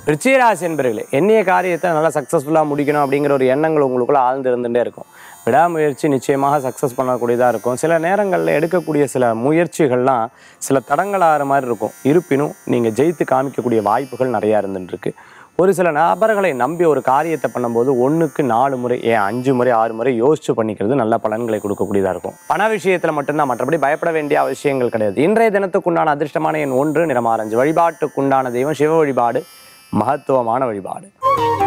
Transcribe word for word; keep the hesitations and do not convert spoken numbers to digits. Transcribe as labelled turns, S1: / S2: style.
S1: விருச்சிகராசி என்பர்களே, எண்ணிய காரியத்தை நல்லா சக்ஸஸ்ஃபுல்லாக முடிக்கணும் அப்படிங்கிற ஒரு எண்ணங்கள் உங்களுக்குள்ள ஆழ்ந்து இருந்துகிட்டே இருக்கும். விடாமுயற்சி நிச்சயமாக சக்ஸஸ் பண்ணக்கூடியதாக இருக்கும். சில நேரங்களில் எடுக்கக்கூடிய சில முயற்சிகள்லாம் சில தடங்களாகிற மாதிரி இருக்கும். இருப்பினும் நீங்கள் ஜெயித்து காமிக்கக்கூடிய வாய்ப்புகள் நிறையா இருந்துட்டுருக்கு. ஒரு சில நபர்களை நம்பி ஒரு காரியத்தை பண்ணும்போது ஒன்றுக்கு நாலு முறை ஏன் அஞ்சு முறை ஆறு முறை யோசிச்சு பண்ணிக்கிறது நல்ல பலன்களை கொடுக்கக்கூடியதாக இருக்கும். பண விஷயத்தில் மட்டும்தான், மற்றபடி பயப்பட வேண்டிய அவசியங்கள் கிடையாது. இன்றைய தினத்துக்குண்டான அதிர்ஷ்டமான எண் ஒன்று, நிறம் ஆரஞ்சு. வழிபாட்டுக்குண்டான தெய்வம் சிவ வழிபாடு, மகத்துவமான வழிபாடு.